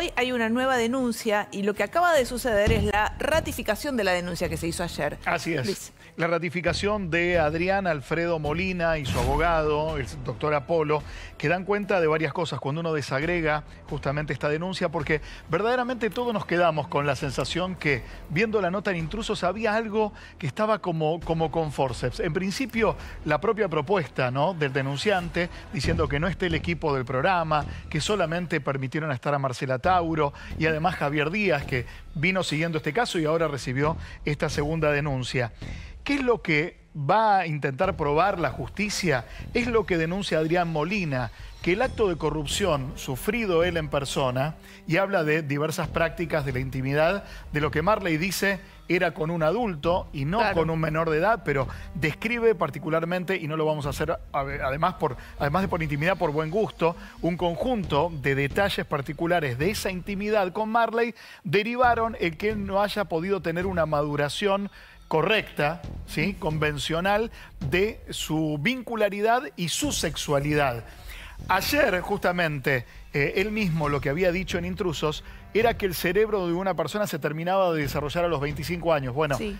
Hoy hay una nueva denuncia y lo que acaba de suceder es la ratificación de la denuncia que se hizo ayer. Así es. Luis. La ratificación de Adrián Alfredo Molina y su abogado, el doctor Apolo, que dan cuenta de varias cosas cuando uno desagrega justamente esta denuncia, porque verdaderamente todos nos quedamos con la sensación que, viendo la nota en Intrusos, había algo que estaba como con forceps. En principio, la propia propuesta, ¿no?, del denunciante, diciendo que no esté el equipo del programa, que solamente permitieron estar a Marcela Tauro y además Javier Díaz, que vino siguiendo este caso y ahora recibió esta segunda denuncia. ¿Qué es lo que va a intentar probar la justicia? Es lo que denuncia Adrián Molina, que el acto de corrupción sufrido él en persona, y habla de diversas prácticas de la intimidad, de lo que Marley dice era con un adulto y no con un menor de edad, pero describe particularmente, y no lo vamos a hacer además de por intimidad, por buen gusto, un conjunto de detalles particulares de esa intimidad con Marley derivaron el que él no haya podido tener una maduración correcta, ¿sí?, convencional, de su vincularidad y su sexualidad. Ayer, justamente, él mismo lo que había dicho en Intrusos era que el cerebro de una persona se terminaba de desarrollar a los 25 años. Bueno, sí,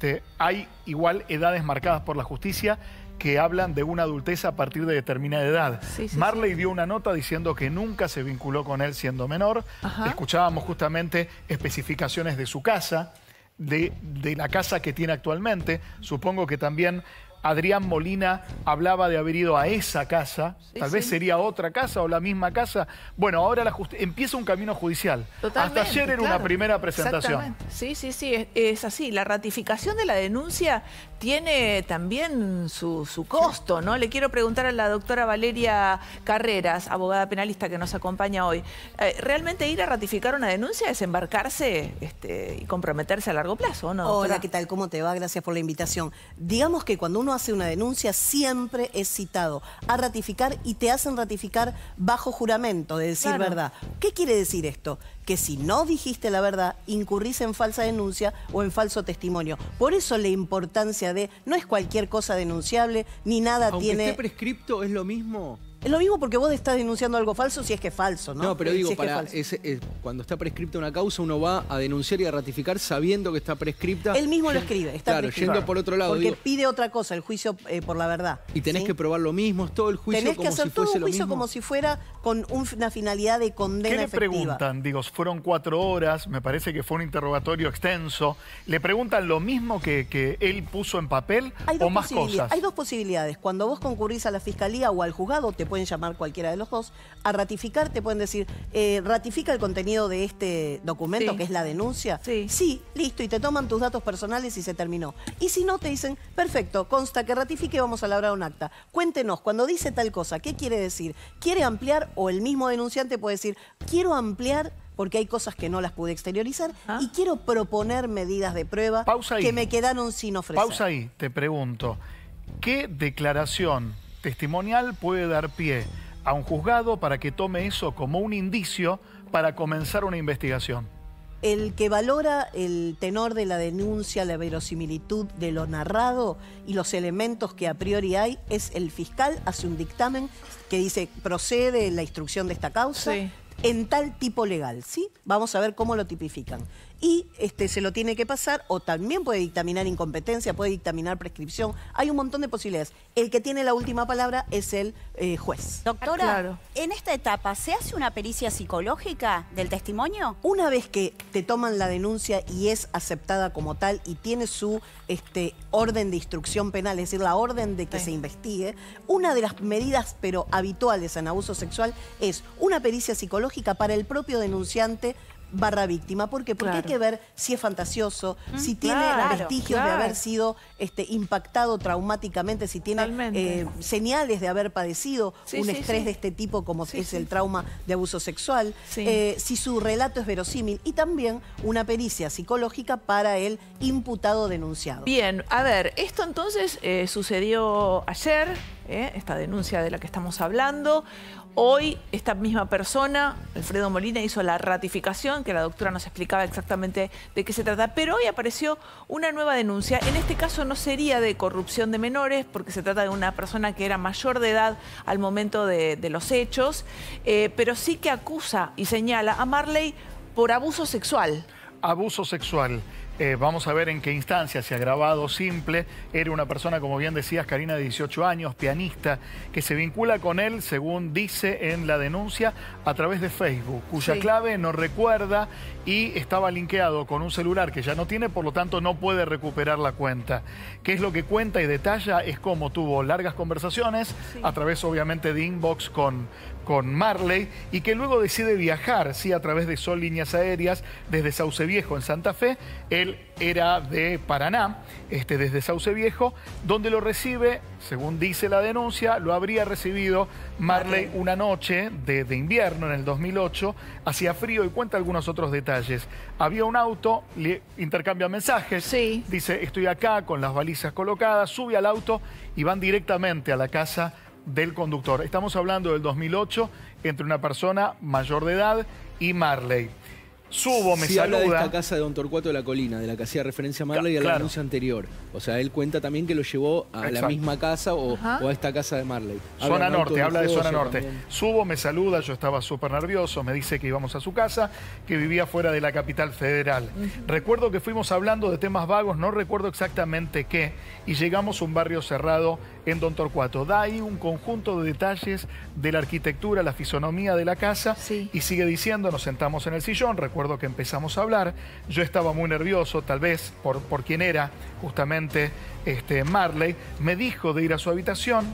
hay igual edades marcadas por la justicia que hablan de una adultez a partir de determinada edad. Marley dio una nota diciendo que nunca se vinculó con él siendo menor. Escuchábamos justamente especificaciones de su casa, de la casa que tiene actualmente. Supongo que también Adrián Molina hablaba de haber ido a esa casa. Tal vez sería otra casa o la misma casa. Bueno, ahora empieza un camino judicial. Hasta ayer era una primera presentación. Sí, es así. La ratificación de la denuncia tiene también su costo, ¿no? Le quiero preguntar a la doctora Valeria Carreras, abogada penalista que nos acompaña hoy. ¿Realmente ir a ratificar una denuncia es embarcarse y comprometerse a largo plazo, no, doctora? Hola, ¿qué tal? ¿Cómo te va? Gracias por la invitación. Digamos que cuando uno hace una denuncia siempre es citado a ratificar y te hacen ratificar bajo juramento de decir verdad. ¿Qué quiere decir esto? Que si no dijiste la verdad, incurrís en falsa denuncia o en falso testimonio. Por eso la importancia de, no es cualquier cosa denunciable, ni nada Aunque esté prescripto, ¿es lo mismo? Es lo mismo porque vos estás denunciando algo falso si es que es falso, ¿no? No, pero digo, si cuando está prescripta una causa, uno va a denunciar y a ratificar sabiendo que está prescripta. Él mismo lo escribe, está prescripto. Yendo por otro lado. Porque pide otra cosa, el juicio por la verdad. Y tenés que probar lo mismo, es todo el juicio tenés como que hacer si todo fuese un lo juicio mismo. como si fuera con una finalidad de condena efectiva. ¿Qué le preguntan? Digo, fueron 4 horas, me parece que fue un interrogatorio extenso. ¿Le preguntan lo mismo que él puso en papel o más cosas? Hay dos posibilidades. Cuando vos concurrís a la fiscalía o al juzgado, te pueden llamar cualquiera de los dos. A ratificar te pueden decir, ratifica el contenido de este documento, que es la denuncia. Sí, listo, y te toman tus datos personales y se terminó. Y si no, te dicen, perfecto, consta que ratifique, vamos a elaborar un acta. Cuéntenos, cuando dice tal cosa, ¿qué quiere decir? ¿Quiere ampliar? O el mismo denunciante puede decir, quiero ampliar porque hay cosas que no las pude exteriorizar y quiero proponer medidas de prueba que me quedaron sin ofrecer. Pausa ahí, te pregunto, ¿qué declaración testimonial puede dar pie a un juzgado para que tome eso como un indicio para comenzar una investigación? El que valora el tenor de la denuncia, la verosimilitud de lo narrado y los elementos que a priori hay es el fiscal. Hace un dictamen que dice, procede la instrucción de esta causa en tal tipo legal, ¿sí? Vamos a ver cómo lo tipifican. Y se lo tiene que pasar, o también puede dictaminar incompetencia, puede dictaminar prescripción. Hay un montón de posibilidades. El que tiene la última palabra es el juez. Doctora, en esta etapa, ¿se hace una pericia psicológica del testimonio? Una vez que te toman la denuncia y es aceptada como tal y tiene su orden de instrucción penal, es decir, la orden de que se investigue, una de las medidas, pero habituales en abuso sexual, es una pericia psicológica para el propio denunciante / víctima. ¿Por qué? Porque hay que ver si es fantasioso, si tiene vestigios de haber sido impactado traumáticamente, si tiene señales de haber padecido un estrés de este tipo como es el trauma de abuso sexual, si su relato es verosímil, y también una pericia psicológica para el imputado denunciado. Bien, a ver, esto entonces sucedió ayer, esta denuncia de la que estamos hablando. Hoy esta misma persona, Alfredo Molina, hizo la ratificación, que la doctora nos explicaba exactamente de qué se trata, pero hoy apareció una nueva denuncia. En este caso no sería de corrupción de menores, porque se trata de una persona que era mayor de edad al momento de los hechos, pero sí que acusa y señala a Marley por abuso sexual. Abuso sexual. Vamos a ver en qué instancia, si agravado, simple. Era una persona, como bien decías, Karina, de 18 años, pianista, que se vincula con él, según dice en la denuncia, a través de Facebook, cuya clave no recuerda y estaba linkeado con un celular que ya no tiene, por lo tanto no puede recuperar la cuenta. ¿Qué es lo que cuenta y detalla? Es cómo tuvo largas conversaciones, a través obviamente de inbox con Marley, y que luego decide viajar, sí, a través de Sol Líneas Aéreas, desde Sauce Viejo en Santa Fe. Él era de Paraná, desde Sauce Viejo, donde lo recibe, según dice la denuncia, lo habría recibido Marley una noche de invierno en el 2008, hacía frío, y cuenta algunos otros detalles. Había un auto, le intercambia mensajes, dice, estoy acá con las balizas colocadas, sube al auto y van directamente a la casa del conductor. Estamos hablando del 2008, entre una persona mayor de edad y Marley. Subo, me saluda. Habla de esta casa de Don Torcuato de la Colina, de la que hacía referencia a Marley y a la denuncia anterior. O sea, él cuenta también que lo llevó a la misma casa o a esta casa de Marley. Zona Norte, habla de Zona Norte. También. Subo, me saluda, yo estaba súper nervioso, me dice que íbamos a su casa, que vivía fuera de la capital federal. Recuerdo que fuimos hablando de temas vagos, no recuerdo exactamente qué, y llegamos a un barrio cerrado en Don Torcuato. Da ahí un conjunto de detalles de la arquitectura, la fisonomía de la casa, y sigue diciendo, nos sentamos en el sillón, recuerdo que empezamos a hablar, yo estaba muy nervioso, tal vez por quién era justamente Marley, me dijo de ir a su habitación,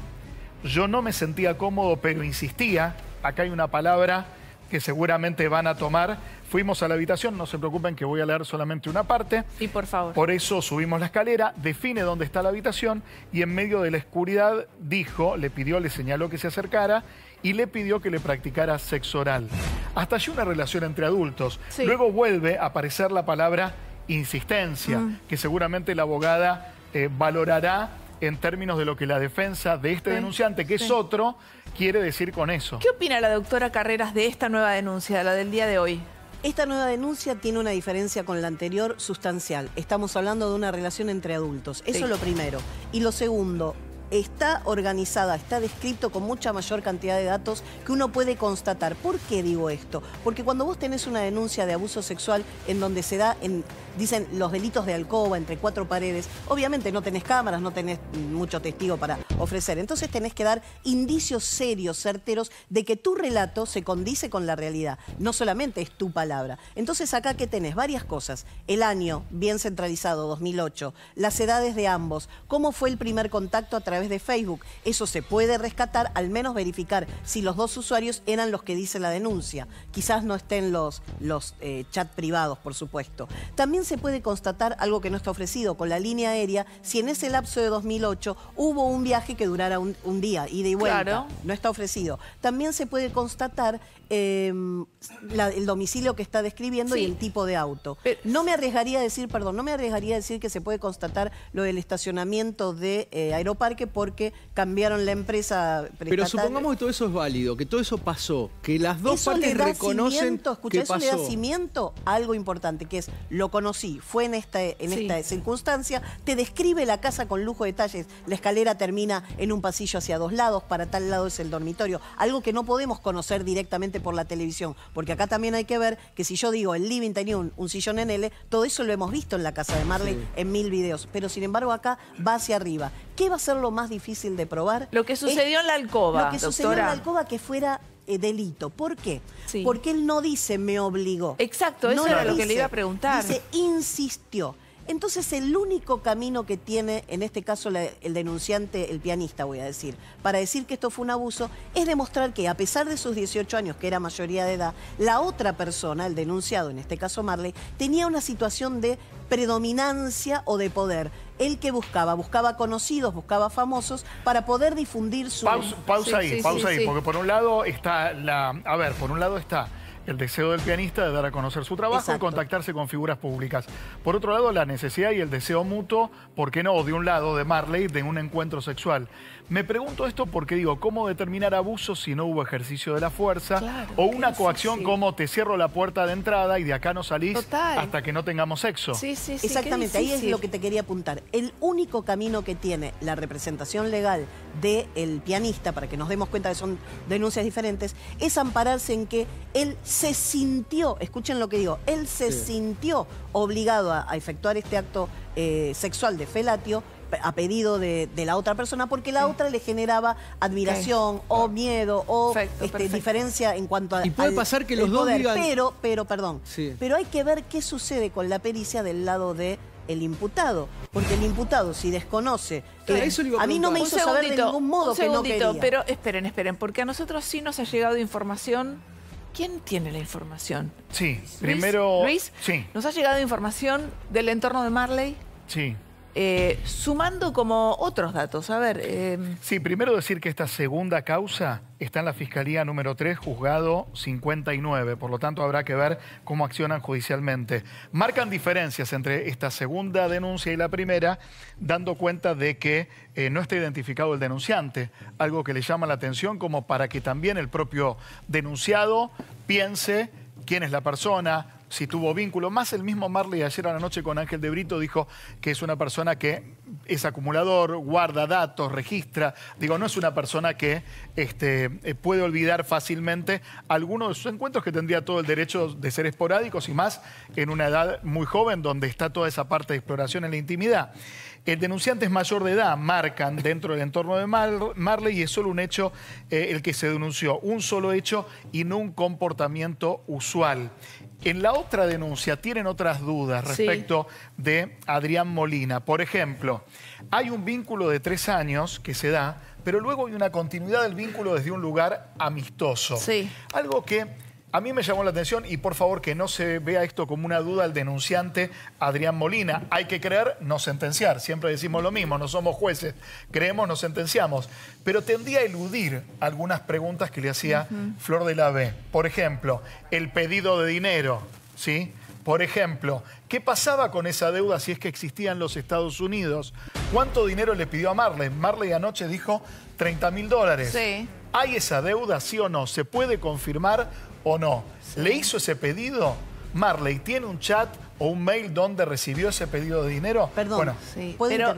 yo no me sentía cómodo, pero insistía, acá hay una palabra que seguramente van a tomar. Fuimos a la habitación, no se preocupen que voy a leer solamente una parte. Y por favor. Por eso subimos la escalera, define dónde está la habitación y en medio de la oscuridad dijo, le señaló que se acercara y le pidió que le practicara sexo oral. Hasta allí una relación entre adultos. Luego vuelve a aparecer la palabra insistencia, que seguramente la abogada valorará en términos de lo que la defensa de este denunciante, que es otro, quiere decir con eso. ¿Qué opina la doctora Carreras de esta nueva denuncia, la del día de hoy? Esta nueva denuncia tiene una diferencia con la anterior sustancial. Estamos hablando de una relación entre adultos. Eso es lo primero. Y lo segundo, está organizada, está descrito con mucha mayor cantidad de datos que uno puede constatar. ¿Por qué digo esto? Porque cuando vos tenés una denuncia de abuso sexual en donde se da, dicen los delitos de alcoba entre cuatro paredes, obviamente no tenés cámaras, no tenés mucho testigo para ofrecer. Entonces tenés que dar indicios serios, certeros, de que tu relato se condice con la realidad. No solamente es tu palabra. Entonces acá que tenés varias cosas. El año, bien centralizado, 2008. Las edades de ambos. ¿Cómo fue el primer contacto a través de Facebook? Eso se puede rescatar, al menos verificar si los dos usuarios eran los que dice la denuncia. Quizás no estén los chats privados, por supuesto. También se puede constatar algo que no está ofrecido con la línea aérea, si en ese lapso de 2008 hubo un viaje que durara un día, ida y vuelta. Claro. No está ofrecido. También se puede constatar el domicilio que está describiendo y el tipo de auto. No me arriesgaría a decir, que se puede constatar lo del estacionamiento de Aeroparque porque cambiaron la empresa prestataria. Pero supongamos que todo eso es válido, que todo eso pasó, que las dos partes reconocen que pasó. Eso le da cimiento a algo importante, que es, lo conocí, fue en esta circunstancia, te describe la casa con lujo de detalles, la escalera termina en un pasillo hacia dos lados, para tal lado es el dormitorio, algo que no podemos conocer directamente por la televisión, porque acá también hay que ver que si yo digo el living tenía un sillón en L, todo eso lo hemos visto en la casa de Marley en 1000 videos, pero sin embargo acá va hacia arriba. ¿Qué va a ser lo más difícil de probar? Lo que sucedió en la alcoba, Lo que sucedió en la alcoba, que fuera delito. ¿Por qué? Porque él no dice me obligó. Exacto, eso era lo que le iba a preguntar. Dice insistió. Entonces el único camino que tiene, en este caso el denunciante, el pianista voy a decir, para decir que esto fue un abuso, es demostrar que a pesar de sus 18 años, que era mayoría de edad, la otra persona, el denunciado, en este caso Marley, tenía una situación de predominancia o de poder. Él que buscaba conocidos, buscaba famosos para poder difundir su... Pausa ahí, porque por un lado está el deseo del pianista de dar a conocer su trabajo y contactarse con figuras públicas. Por otro lado, la necesidad y el deseo mutuo, ¿por qué no? De un lado, de Marley, de un encuentro sexual. Me pregunto esto porque digo, ¿cómo determinar abuso si no hubo ejercicio de la fuerza? Claro, O una coacción como te cierro la puerta de entrada y de acá no salís hasta que no tengamos sexo. Sí, sí, sí. Exactamente, ahí es lo que te quería apuntar. El único camino que tiene la representación legal del pianista, para que nos demos cuenta que son denuncias diferentes, es ampararse en que él se sintió, escuchen lo que digo, él se sintió obligado a efectuar este acto sexual de felatio a pedido de la otra persona, porque la otra le generaba admiración o miedo o diferencia en cuanto a... Y puede pasar que los dos digan... Pero hay que ver qué sucede con la pericia del lado de el imputado, porque el imputado si desconoce, a mí no me hizo saber de ningún modo que no quería. Pero esperen, porque a nosotros sí nos ha llegado información. ¿Quién tiene la información? Sí, primero... ¿Luis? Sí. ¿Nos ha llegado información del entorno de Marley? Sí. Sumando como otros datos, a ver... Sí, primero decir que esta segunda causa está en la Fiscalía número 3, juzgado 59, por lo tanto habrá que ver cómo accionan judicialmente. Marcan diferencias entre esta segunda denuncia y la primera, dando cuenta de que no está identificado el denunciante, algo que le llama la atención como para que también el propio denunciado piense quién es la persona, si tuvo vínculo. Más el mismo Marley ayer a la noche con Ángel de Brito dijo que es una persona que es acumulador, guarda datos, registra. Digo, no es una persona que puede olvidar fácilmente algunos de sus encuentros, que tendría todo el derecho de ser esporádicos y más en una edad muy joven donde está toda esa parte de exploración en la intimidad. El denunciante es mayor de edad, marcan dentro del entorno de Marley, y es solo un hecho el que se denunció, un solo hecho y no un comportamiento usual. En la otra denuncia tienen otras dudas respecto de Adrián Molina. Por ejemplo, hay un vínculo de 3 años que se da, pero luego hay una continuidad del vínculo desde un lugar amistoso. Sí. Algo que a mí me llamó la atención, y por favor que no se vea esto como una duda al denunciante Adrián Molina. Hay que creer, no sentenciar. Siempre decimos lo mismo, no somos jueces. Creemos, no sentenciamos. Pero tendía a eludir algunas preguntas que le hacía Flor de la B. Por ejemplo, el pedido de dinero, ¿sí? Por ejemplo, ¿qué pasaba con esa deuda si es que existía en los Estados Unidos? ¿Cuánto dinero le pidió a Marley? Marley anoche dijo $30.000. Sí. ¿Hay esa deuda, sí o no? ¿Se puede confirmar o no? Sí. ¿Le hizo ese pedido? Marley, ¿tiene un chat o un mail donde recibió ese pedido de dinero? Perdón, bueno, sí.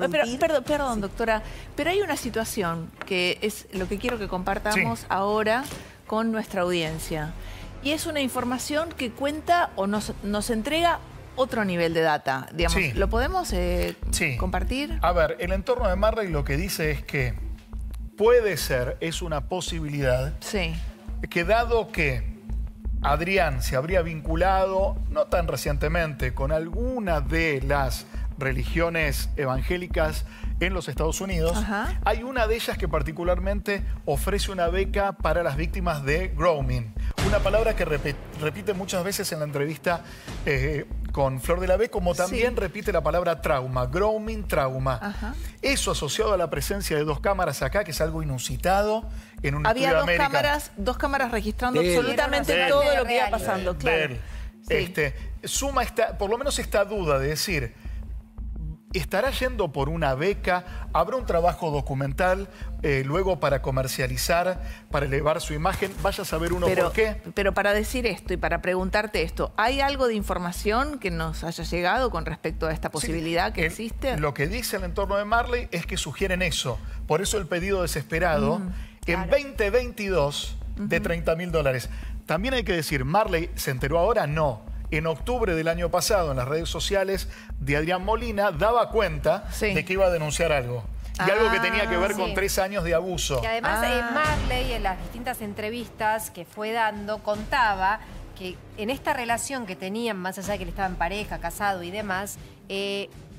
Perdón, doctora, pero hay una situación que es lo que quiero que compartamos ahora con nuestra audiencia. Y es una información que cuenta o nos entrega otro nivel de data, digamos. ¿Lo podemos compartir? A ver, el entorno de Marley lo que dice es que puede ser, es una posibilidad, que dado que Adrián se habría vinculado, no tan recientemente, con alguna de las religiones evangélicas en los Estados Unidos, hay una de ellas que particularmente ofrece una beca para las víctimas de grooming. Una palabra que repite muchas veces en la entrevista con Flor de la B, como también repite la palabra trauma, grooming, trauma. Eso asociado a la presencia de 2 cámaras acá, que es algo inusitado en un estudio de América. Había 2 cámaras registrando absolutamente todo lo que iba pasando, claro. Suma por lo menos esta duda de decir, ¿estará yendo por una beca? ¿Habrá un trabajo documental luego para comercializar, para elevar su imagen? Vaya a saber uno por qué. Pero para decir esto y para preguntarte esto, ¿hay algo de información que nos haya llegado con respecto a esta posibilidad que existe? Lo que dice el entorno de Marley es que sugieren eso. Por eso el pedido desesperado en 2022 de $30.000. También hay que decir, ¿Marley se enteró ahora? No. En octubre del año pasado, en las redes sociales de Adrián Molina, daba cuenta de que iba a denunciar algo. Y algo que tenía que ver con 3 años de abuso. Y además Marley, en las distintas entrevistas que fue dando, contaba que en esta relación que tenían, más allá de que él estaba en pareja, casado y demás,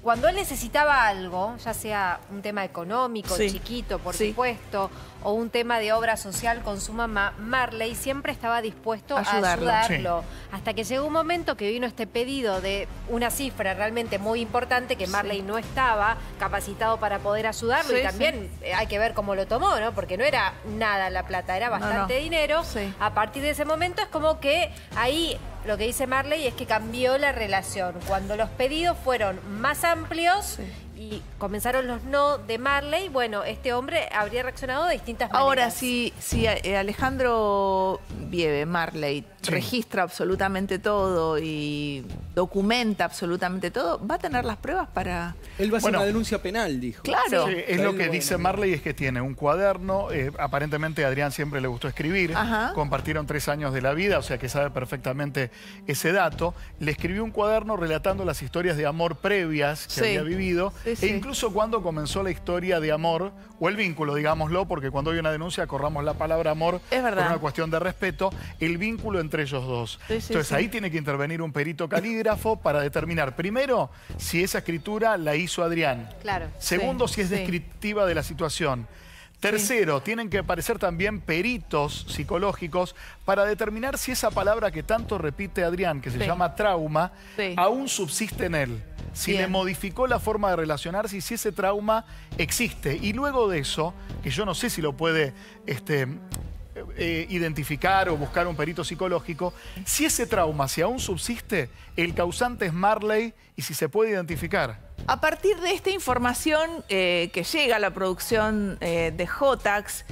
cuando él necesitaba algo, ya sea un tema económico, Sí. chiquito, por Sí. supuesto, o un tema de obra social con su mamá, Marley siempre estaba dispuesto a Ayudarlo. ayudarlo. Hasta que llegó un momento que vino este pedido de una cifra realmente muy importante que Marley no estaba capacitado para poder ayudarlo, Sí, y también hay que ver cómo lo tomó, ¿no? Porque no era nada la plata, era bastante no. dinero. Sí. A partir de ese momento es como que ahí lo que dice Marley es que cambió la relación. Cuando los pedidos fueron más amplios y comenzaron los no de Marley, bueno, este hombre habría reaccionado de distintas maneras. Ahora, si Alejandro Vieve, Marley, registra absolutamente todo y documenta absolutamente todo, ¿va a tener las pruebas para...? Él va a hacer una denuncia penal, dijo. Claro. Sí, es lo que dice Marley, es que tiene un cuaderno, aparentemente a Adrián siempre le gustó escribir, Ajá. compartieron 3 años de la vida, o sea que sabe perfectamente ese dato. Le escribió un cuaderno relatando las historias de amor previas que había vivido, Sí. e incluso cuando comenzó la historia de amor, o el vínculo, digámoslo, porque cuando hay una denuncia corramos la palabra amor Es verdad. por una cuestión de respeto, el vínculo entre ellos dos. Entonces ahí tiene que intervenir un perito calígrafo para determinar, primero, si esa escritura la hizo Adrián. Claro. Segundo, si es descriptiva de la situación. Tercero, tienen que aparecer también peritos psicológicos para determinar si esa palabra que tanto repite Adrián, que se llama trauma, aún subsiste en él. Si le modificó la forma de relacionarse y si ese trauma existe. Y luego de eso, que yo no sé si lo puede identificar o buscar un perito psicológico, si ese trauma, si aún subsiste, el causante es Marley y si se puede identificar. A partir de esta información que llega a la producción de Jotax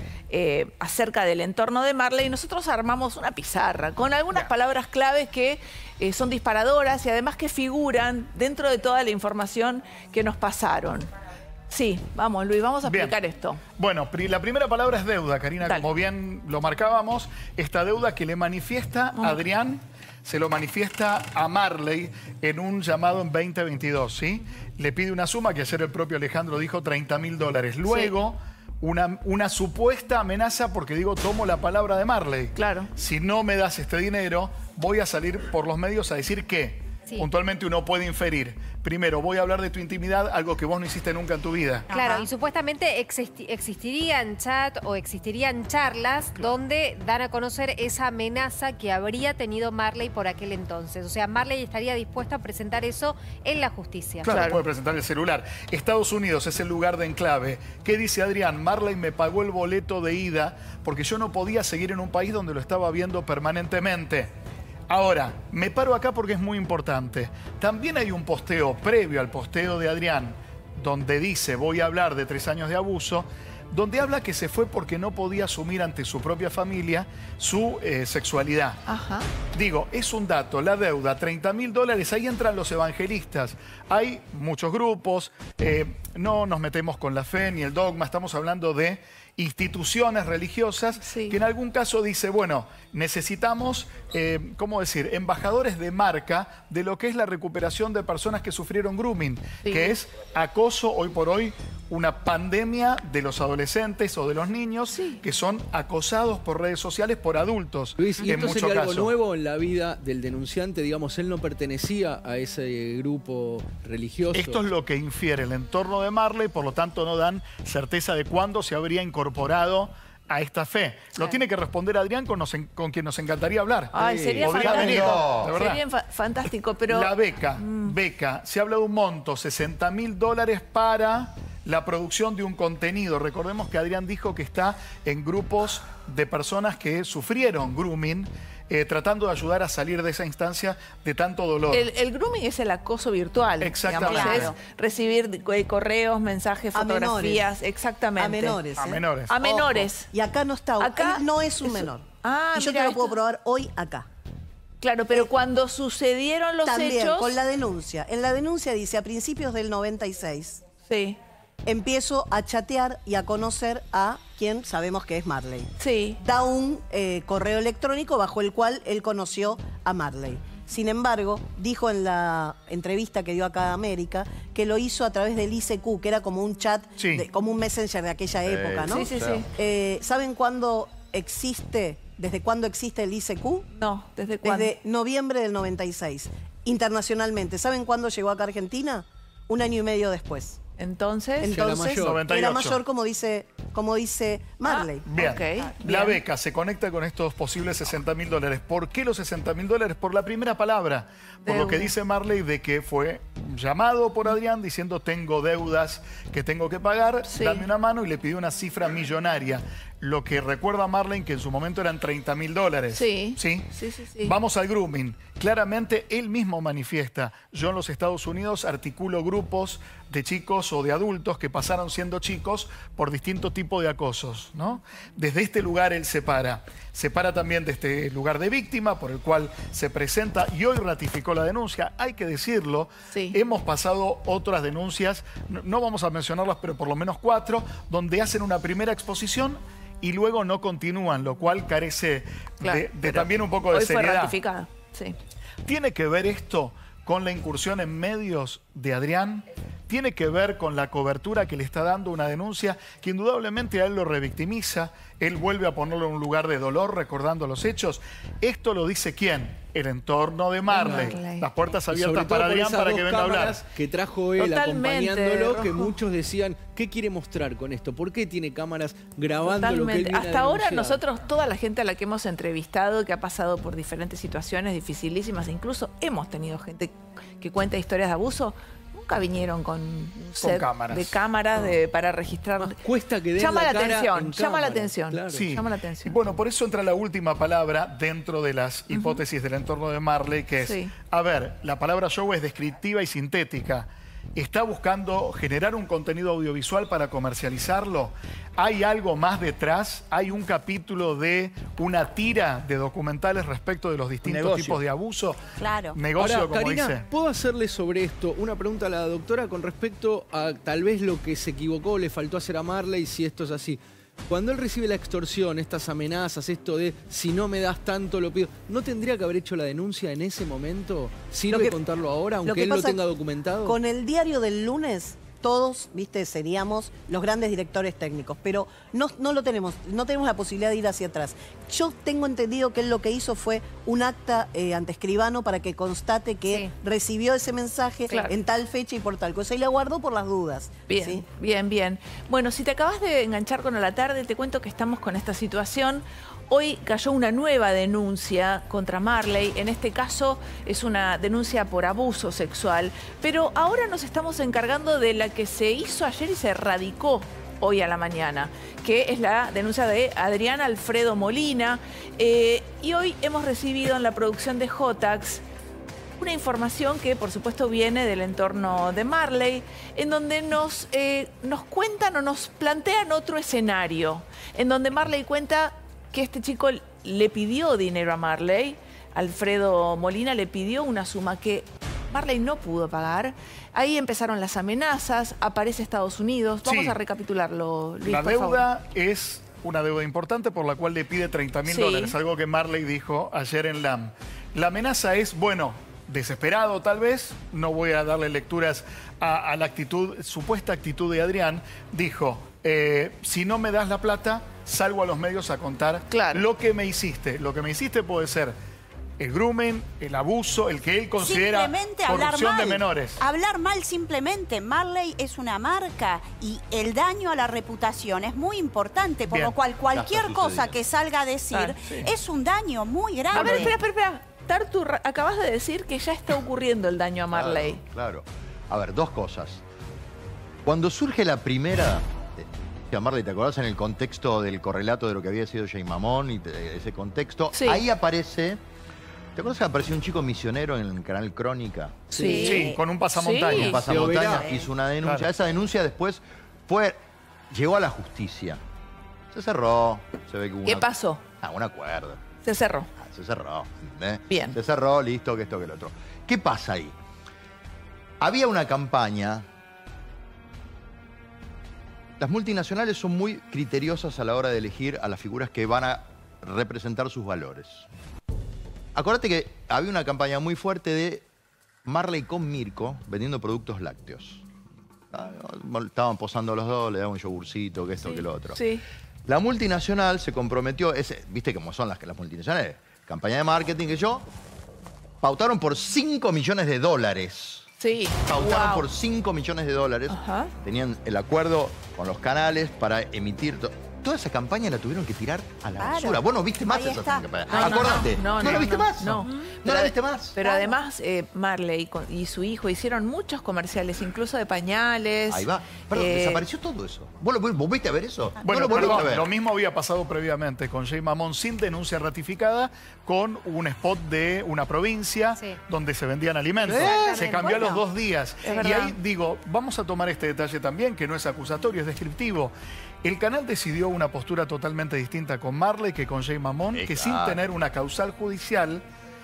acerca del entorno de Marley, nosotros armamos una pizarra con algunas palabras claves que son disparadoras y además que figuran dentro de toda la información que nos pasaron. Sí, vamos, Luis, vamos a explicar esto. Bueno, la primera palabra es deuda, Karina, Dale. como bien lo marcábamos. Esta deuda que le manifiesta a Adrián, se lo manifiesta a Marley en un llamado en 2022, ¿sí? Le pide una suma que ayer el propio Alejandro dijo, $30.000. Luego, una supuesta amenaza porque digo, tomo la palabra de Marley. Claro. Si no me das este dinero, voy a salir por los medios a decir que... Puntualmente uno puede inferir. Primero, voy a hablar de tu intimidad, algo que vos no hiciste nunca en tu vida. Claro, y supuestamente existirían chat o existirían charlas donde dan a conocer esa amenaza que habría tenido Marley por aquel entonces. O sea, Marley estaría dispuesto a presentar eso en la justicia. Claro, puede presentar el celular. Estados Unidos es el lugar de enclave. ¿Qué dice Adrián? Marley me pagó el boleto de ida porque yo no podía seguir en un país donde lo estaba viendo permanentemente. Ahora, me paro acá porque es muy importante. También hay un posteo previo al posteo de Adrián, donde dice, voy a hablar de 3 años de abuso, donde habla que se fue porque no podía asumir ante su propia familia su sexualidad. Ajá. Digo, es un dato, la deuda, $30.000, ahí entran los evangelistas. Hay muchos grupos, no nos metemos con la fe ni el dogma, estamos hablando de instituciones religiosas que en algún caso dice, bueno, necesitamos, ¿cómo decir?, embajadores de marca de lo que es la recuperación de personas que sufrieron grooming, que es acoso hoy por hoy, una pandemia de los adolescentes o de los niños que son acosados por redes sociales por adultos. Luis, ¿y en esto sería algo caso. nuevo en la vida del denunciante? Digamos, él no pertenecía a ese grupo religioso. Esto es lo que infiere el entorno de Marley, por lo tanto no dan certeza de cuándo se habría incorporado a esta fe. Lo tiene que responder Adrián con quien nos encantaría hablar. Ay, sería Podría fantástico. venir, de verdad. Sería fantástico, pero... La beca, se habla de un monto, $60.000 para la producción de un contenido. Recordemos que Adrián dijo que está en grupos de personas que sufrieron grooming, tratando de ayudar a salir de esa instancia de tanto dolor. El grooming es el acoso virtual. Exactamente. Digamos, es recibir correos, mensajes, A fotografías. menores. Exactamente. A menores. A menores. A menores. Ojo. Y acá no está. Acá él no es un menor. Y yo mira, te lo puedo esto- probar hoy acá. Claro, pero cuando sucedieron los También hechos... con la denuncia. En la denuncia dice, a principios del 96, Sí, empiezo a chatear y a conocer a quien sabemos que es Marley. sí. Da un correo electrónico bajo el cual él conoció a Marley. Sin embargo, dijo en la entrevista que dio acá a América que lo hizo a través del ICQ, que era como un chat, como un messenger de aquella época, ¿no? Sí, sí, sí. ¿Saben cuándo existe, desde cuándo existe el ICQ? No, ¿desde cuándo? Desde noviembre del 96, internacionalmente. ¿Saben cuándo llegó acá a Argentina? Un año y medio después. Entonces era mayor, mayor como dice Marley. Bien. Okay, La bien. beca se conecta con estos posibles $60.000. ¿Por qué los $60.000? Por la primera palabra. Por lo que dice Marley de que fue llamado por Adrián diciendo tengo deudas que tengo que pagar, dame una mano, y le pidió una cifra millonaria. Lo que recuerda a Marley que en su momento eran $30.000. Sí. ¿Sí? Sí. Vamos al grooming. Claramente él mismo manifiesta: yo en los Estados Unidos articulo grupos de chicos o de adultos que pasaron siendo chicos por distintos tipos de acosos, ¿no? Desde este lugar él se para también de este lugar de víctima por el cual se presenta y hoy ratificó la denuncia. Hay que decirlo, hemos pasado otras denuncias, no vamos a mencionarlas, pero por lo menos 4, donde hacen una primera exposición y luego no continúan, lo cual carece de también un poco de seriedad. Hoy fue ratificada, sí. ¿Tiene que ver esto con la incursión en medios de Adrián? ¿Tiene que ver con la cobertura que le está dando una denuncia que indudablemente a él lo revictimiza? Él vuelve a ponerlo en un lugar de dolor recordando los hechos. ¿Esto lo dice quién? El entorno de Marley. Las puertas abiertas para Adrián para que venga a hablar. Que trajo él acompañándolo, Rojo. que muchos decían, ¿qué quiere mostrar con esto? ¿Por qué tiene cámaras grabando lo que él viene a Hasta ahora denunciar? nosotros, toda la gente a la que hemos entrevistado, que ha pasado por diferentes situaciones dificilísimas, incluso hemos tenido gente que cuenta historias de abuso, nunca vinieron con un set de cámaras para registrar. Cuesta que den llama la cara atención, en llama la cámara, atención. claro. Sí. Llama la atención. Y bueno, por eso entra la última palabra dentro de las hipótesis del entorno de Marley, que es, a ver, la palabra show es descriptiva y sintética. ¿Está buscando generar un contenido audiovisual para comercializarlo? ¿Hay algo más detrás? ¿Hay un capítulo de una tira de documentales respecto de los distintos tipos de abuso? Claro. Negocio, Ahora, como Karina, dice. ¿puedo hacerle sobre esto una pregunta a la doctora con respecto a tal vez lo que se equivocó, le faltó hacer a Marley, si esto es así? Cuando él recibe la extorsión, estas amenazas, esto de si no me das tanto lo pido, ¿no tendría que haber hecho la denuncia en ese momento? ¿Sirve contarlo ahora, aunque él lo tenga documentado? Con el diario del lunes, todos, viste, seríamos los grandes directores técnicos, pero no lo tenemos, no tenemos la posibilidad de ir hacia atrás. Yo tengo entendido que él lo que hizo fue un acta ante escribano para que constate que recibió ese mensaje en tal fecha y por tal cosa, y la guardó por las dudas. Bien, ¿sí? bien. Bueno, si te acabas de enganchar con A la Tarde, te cuento que estamos con esta situación. Hoy cayó una nueva denuncia contra Marley. En este caso es una denuncia por abuso sexual. Pero ahora nos estamos encargando de la que se hizo ayer y se radicó hoy a la mañana, que es la denuncia de Adrián Alfredo Molina. Y hoy hemos recibido en la producción de Jotax una información que, por supuesto, viene del entorno de Marley, en donde nos cuentan o nos plantean otro escenario, en donde Marley cuenta que este chico le pidió dinero a Marley, Alfredo Molina le pidió una suma que Marley no pudo pagar. Ahí empezaron las amenazas, aparece Estados Unidos. Vamos a recapitularlo, Luis, La por favor. deuda es una deuda importante por la cual le pide $30.000, algo que Marley dijo ayer en LAM. La amenaza es, bueno, desesperado tal vez, no voy a darle lecturas a la supuesta actitud de Adrián, dijo, si no me das la plata, salgo a los medios a contar lo que me hiciste. Lo que me hiciste puede ser el grooming, el abuso, el que él considera corrupción de menores. Hablar mal simplemente. Marley es una marca y el daño a la reputación es muy importante, por lo cual cualquier cosa que salga a decir es un daño muy grande. A ver, espera. Tartu, acabas de decir que ya está ocurriendo el daño a Marley. Claro. A ver, dos cosas. Cuando surge la primera... Marley, ¿te acordás en el contexto del correlato de lo que había sido Jay Mamón y ese contexto? Ahí aparece... ¿Te acuerdas que apareció un chico misionero en el canal Crónica? Sí, con un pasamontaña. Un pasamontaña hizo una denuncia. Claro. Esa denuncia después llegó a la justicia. Se cerró. Se ve que hubo ¿Qué pasó? Un acuerdo. Se cerró. Se cerró. Bien. Se cerró, listo, que esto, que lo otro. ¿Qué pasa ahí? Había una campaña... Las multinacionales son muy criteriosas a la hora de elegir a las figuras que van a representar sus valores. Acuérdate que había una campaña muy fuerte de Marley con Mirko vendiendo productos lácteos. Estaban posando los dos, le daban un yogurcito, que esto, que lo otro. La multinacional se comprometió, viste cómo son las multinacionales, campaña de marketing, pautaron por $5 millones Sí. Pautaron Wow. por 5 millones de dólares. Ajá. Tenían el acuerdo con los canales para emitir... Toda esa campaña la tuvieron que tirar a la basura. Vos no viste más Ahí esa está. campaña. No, no, Acordate. no, ¿No la viste más? No. ¿No la viste más? Pero además, Marley y su hijo hicieron muchos comerciales, incluso de pañales. Ahí va. Perdón, desapareció todo eso. ¿Vos viste a ver eso? Bueno, no lo volviste a ver. lo mismo había pasado previamente con Jay Mamón sin denuncia ratificada, con un spot de una provincia Sí. donde se vendían alimentos. Exactamente. Se cambió a los 2 días. Es Y verdad. ahí digo, vamos a tomar este detalle también, que no es acusatorio, es descriptivo. El canal decidió una postura totalmente distinta con Marley que con Jay Mamón, que sin claro. tener una causal judicial,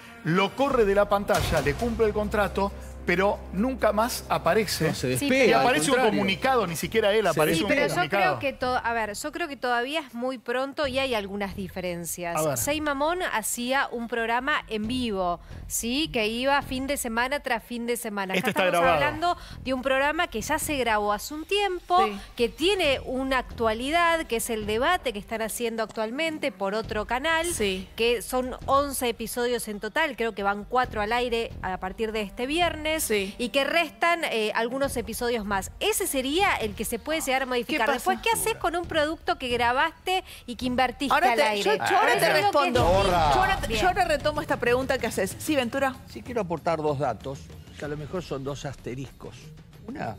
lo corre de la pantalla, le cumple el contrato, pero nunca más aparece. No, se Sí, despega. Y pero- al aparece un contrario. comunicado, ni siquiera él, aparece Sí, un pero yo comunicado. creo que todavía es muy pronto y hay algunas diferencias. A ver. Jay Mamón hacía un programa en vivo, ¿sí? Que iba fin de semana tras fin de semana. Este Acá está estamos grabado. hablando de un programa que ya se grabó hace un tiempo, Sí. que tiene una actualidad, que es el debate que están haciendo actualmente por otro canal, Sí. que son 11 episodios en total, creo que van 4 al aire a partir de este viernes, Sí. y que restan algunos episodios más. Ese sería el que se puede llegar a modificar. ¿Qué Después, pasa? ¿qué haces con un producto que grabaste y que invertiste Ahora al aire? yo ahora Por te eso digo que es respondo. distinto. Yo ahora retomo esta pregunta que haces. Sí, Ventura. Sí quiero aportar 2 datos, que a lo mejor son 2 asteriscos. Una,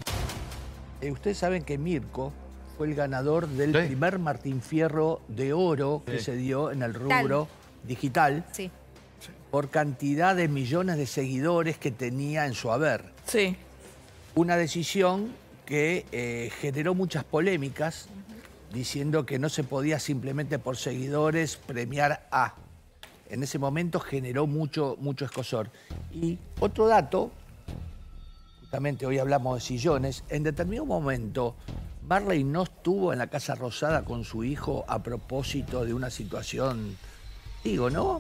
ustedes saben que Mirko fue el ganador del Sí. primer Martín Fierro de oro que se dio en el rubro digital Sí. por cantidad de millones de seguidores que tenía en su haber. Sí. Una decisión que generó muchas polémicas, diciendo que no se podía simplemente por seguidores premiar a. En ese momento generó mucho escozor. Y otro dato, justamente hoy hablamos de sillones, en determinado momento Marley no estuvo en la Casa Rosada con su hijo a propósito de una situación, digo, ¿no?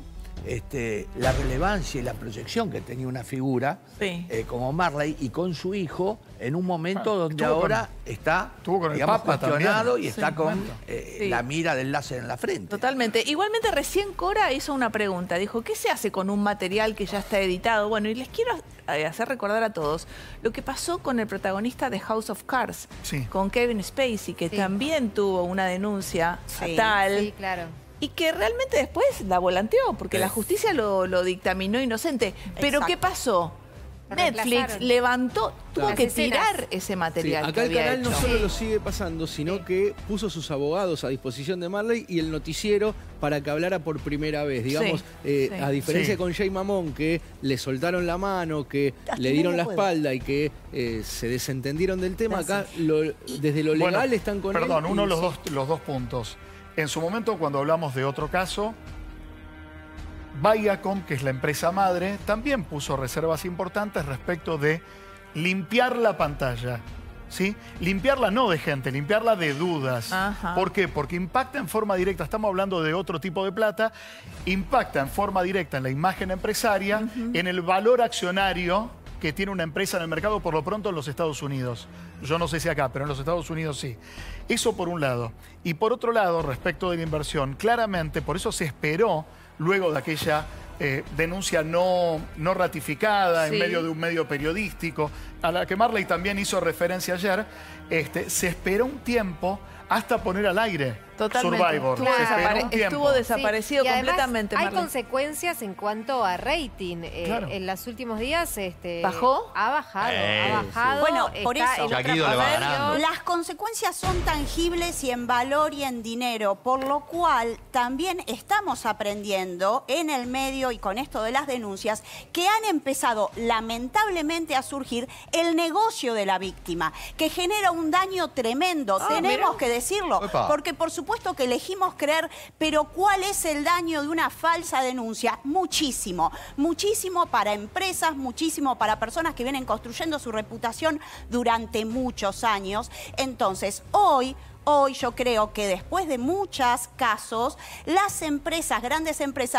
La relevancia y la proyección que tenía una figura Sí. como Marley y con su hijo en un momento donde estuvo ahora está, estuvo con el digamos, Papa cuestionado también. y está con Sí. la mira del láser en la frente. Totalmente. Igualmente recién Cora hizo una pregunta. Dijo, ¿qué se hace con un material que ya está editado? Bueno, y les quiero hacer recordar a todos lo que pasó con el protagonista de House of Cards, Sí. con Kevin Spacey, que Sí. también tuvo una denuncia Sí, fatal. Sí, claro. Y que realmente después la volanteó, porque la justicia lo dictaminó inocente. Pero Exacto. ¿qué pasó? Lo Netflix reemplazaron. levantó, tuvo Las que escenas. tirar ese Sí, material que acá el había canal no hecho. solo lo sigue pasando, sino que puso sus abogados a disposición de Marley y el noticiero para que hablara por primera vez. Digamos, Sí. a diferencia Sí. con Jay Mamón, que le soltaron la mano, que Hasta le dieron la medio puedo. espalda y que se desentendieron del tema, acá desde lo Bueno, legal están con perdón, él. uno y de sí. los dos puntos. En su momento, cuando hablamos de otro caso, Viacom, que es la empresa madre, también puso reservas importantes respecto de limpiar la pantalla. ¿Sí? Limpiarla no de gente, limpiarla de dudas. Ajá. ¿Por qué? Porque impacta en forma directa, estamos hablando de otro tipo de plata, impacta en forma directa en la imagen empresaria, en el valor accionario que tiene una empresa en el mercado, por lo pronto en los Estados Unidos. Yo no sé si acá, pero en los Estados Unidos sí. Eso por un lado. Y por otro lado, respecto de la inversión, claramente, por eso se esperó, luego de aquella denuncia no ratificada Sí. en medio de un medio periodístico, a la que Marley también hizo referencia ayer, se esperó un tiempo hasta poner al aire Totalmente. Survivor. Estuvo, Se esperó un tiempo. estuvo desaparecido Sí, y además completamente. hay Marley. consecuencias en cuanto a rating. Claro. En los últimos días ¿Bajó? ha bajado. Sí. Ha bajado. Bueno, por está eso. en Ya otra Guido le va posición. ganando. Las consecuencias son tangibles y en valor y en dinero, por lo cual también estamos aprendiendo en el medio y con esto de las denuncias que han empezado lamentablemente a surgir el negocio de la víctima, que genera un daño tremendo. Tenemos mirá. que decirlo, Epa. porque por supuesto que elegimos creer, pero ¿cuál es el daño de una falsa denuncia? Muchísimo, muchísimo para empresas, muchísimo para personas que vienen construyendo su reputación durante muchos años. Entonces, hoy yo creo que después de muchos casos, las empresas, grandes empresas,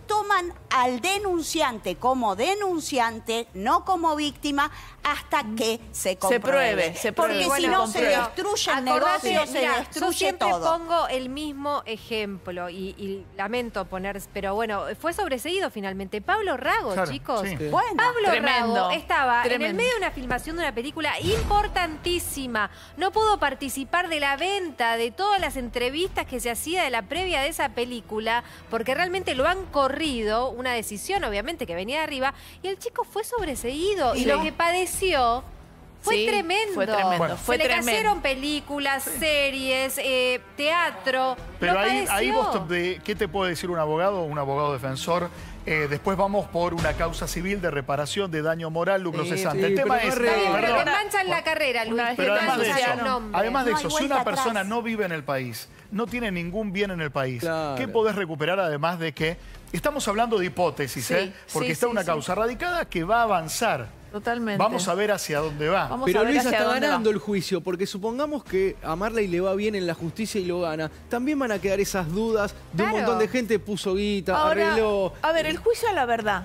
toman al denunciante como denunciante, no como víctima, hasta que se compruebe. Porque si no, se destruye el negocio, se destruye yo siempre todo. pongo el mismo ejemplo y lamento poner, pero bueno, fue sobreseído finalmente. Pablo Rago, Claro, chicos. sí. Bueno, Pablo Tremendo. Rago estaba en el Tremendo. medio de una filmación de una película importantísima. No pudo participar de la venta de todas las entrevistas que se hacía de la previa de esa película, porque realmente lo han corrido, una decisión obviamente que venía de arriba, y el chico fue sobreseído. Y Sí. lo que padeció fue Sí, tremendo. fue tremendo, Bueno. fue Se le tremendo. cayeron películas, series, teatro. Pero Lo ahí padeció. vos, ¿qué te puede decir un abogado defensor? Después vamos por una causa civil de reparación de daño moral, lucro Sí, cesante. sí, El tema pero es... no Está bien, pero perdón, te manchan la carrera, Luis. Una vez te que pero además de manchan eso, el nombre. además de No eso, hay si una vuelta persona atrás. no vive en el país, no tiene ningún bien en el país, Claro. ¿qué podés recuperar además de que... Estamos hablando de hipótesis, Sí, porque sí, está sí, una sí. causa radicada que va a avanzar. Totalmente. Vamos a ver hacia dónde va. Vamos Pero a ver Luisa hacia está dónde ganando va. el juicio, porque supongamos que a Marley le va bien en la justicia y lo gana. También van a quedar esas dudas de un Claro. montón de gente puso guita, Ahora, arregló. a ver, el juicio a la verdad.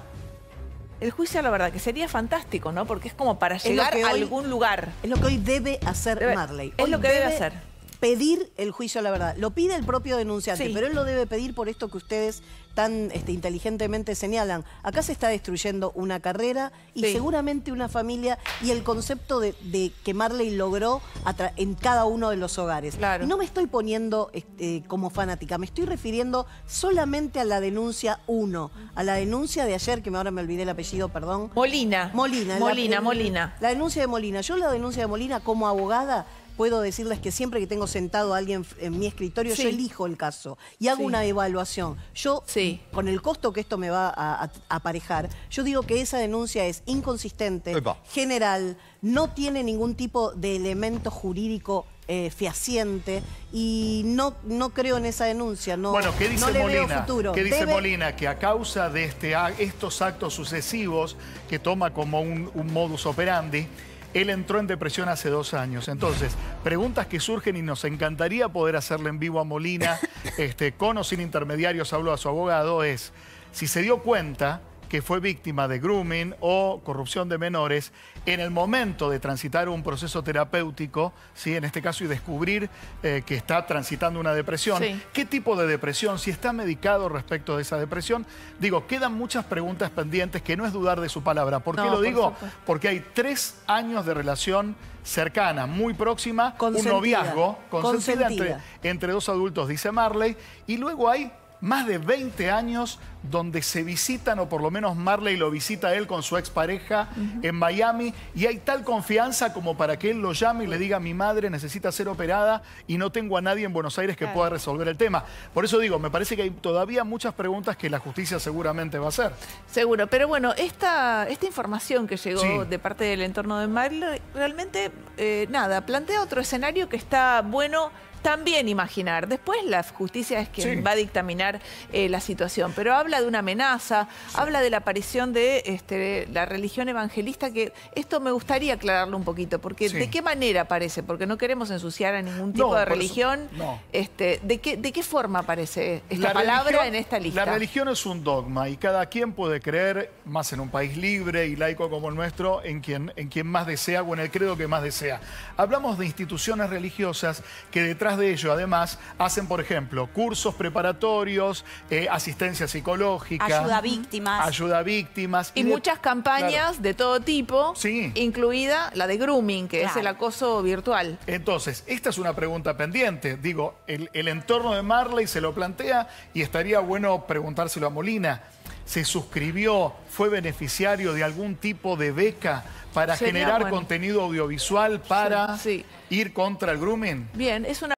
El juicio a la verdad, que sería fantástico, ¿no? Porque es como para lo llegar que a hoy- algún lugar. Es lo que hoy debe hacer Debe- Marley. es Hoy lo que debe hacer. Pedir el juicio a la verdad. Lo pide el propio denunciante, Sí. pero él lo debe pedir por esto que ustedes tan inteligentemente señalan. Acá se está destruyendo una carrera y Sí. seguramente una familia y el concepto de que Marley logró en cada uno de los hogares. Claro. Y no me estoy poniendo como fanática, me estoy refiriendo solamente a la denuncia 1, a la denuncia de ayer, que ahora me olvidé el apellido, perdón. Molina. Molina. Molina. La denuncia de Molina. Yo la denuncia de Molina como abogada puedo decirles que siempre que tengo sentado a alguien en mi escritorio, Sí. yo elijo el caso y hago Sí. una evaluación. Yo, Sí. con el costo que esto me va a aparejar, yo digo que esa denuncia es inconsistente, Epa. general, no tiene ningún tipo de elemento jurídico fehaciente y no creo en esa denuncia. No, Bueno, ¿qué dice no le veo Molina? futuro. ¿Qué dice Debe- Molina? Que a causa de estos actos sucesivos que toma como un modus operandi, él entró en depresión hace 2 años. Entonces, preguntas que surgen y nos encantaría poder hacerle en vivo a Molina, con o sin intermediarios, hablo a su abogado, es si se dio cuenta que fue víctima de grooming o corrupción de menores en el momento de transitar un proceso terapéutico, ¿sí? En este caso, y descubrir que está transitando una depresión. Sí. ¿Qué tipo de depresión? Si está medicado respecto de esa depresión. Digo, quedan muchas preguntas pendientes que no es dudar de su palabra. ¿Por qué No, lo por digo? supuesto. Porque hay 3 años de relación cercana, muy próxima, Consentida. un noviazgo consentida Consentida. entre 2 adultos, dice Marley, y luego hay más de 20 años donde se visitan, o por lo menos Marley lo visita a él con su expareja en Miami, y hay tal confianza como para que él lo llame y le diga: mi madre necesita ser operada y no tengo a nadie en Buenos Aires que Claro. pueda resolver el tema. Por eso digo, me parece que hay todavía muchas preguntas que la justicia seguramente va a hacer. Seguro, pero bueno, esta información que llegó Sí. de parte del entorno de Marley, realmente, plantea otro escenario que está bueno también imaginar. Después la justicia es quien Sí. va a dictaminar la situación, pero habla de una amenaza, habla de la aparición de la religión evangelista, que esto me gustaría aclararlo un poquito, porque Sí. ¿de qué manera aparece? Porque no queremos ensuciar a ningún tipo No, de por eso, religión. no. ¿De qué forma aparece esta La palabra religión- en esta lista? La religión es un dogma y cada quien puede creer, más en un país libre y laico como el nuestro, en quien más desea o en el credo que más desea. Hablamos de instituciones religiosas que detrás de ello, además, hacen, por ejemplo, cursos preparatorios, asistencia psicológica, Ayuda a víctimas. ayuda a víctimas. Y de- muchas campañas Claro. de todo tipo, Sí. incluida la de grooming, que es Claro. el acoso virtual. Entonces, esta es una pregunta pendiente. Digo, el entorno de Marley se lo plantea y estaría bueno preguntárselo a Molina. ¿Se suscribió, fue beneficiario de algún tipo de beca para Sería generar bueno. contenido audiovisual para Sí. ir contra el grooming? Bien, es una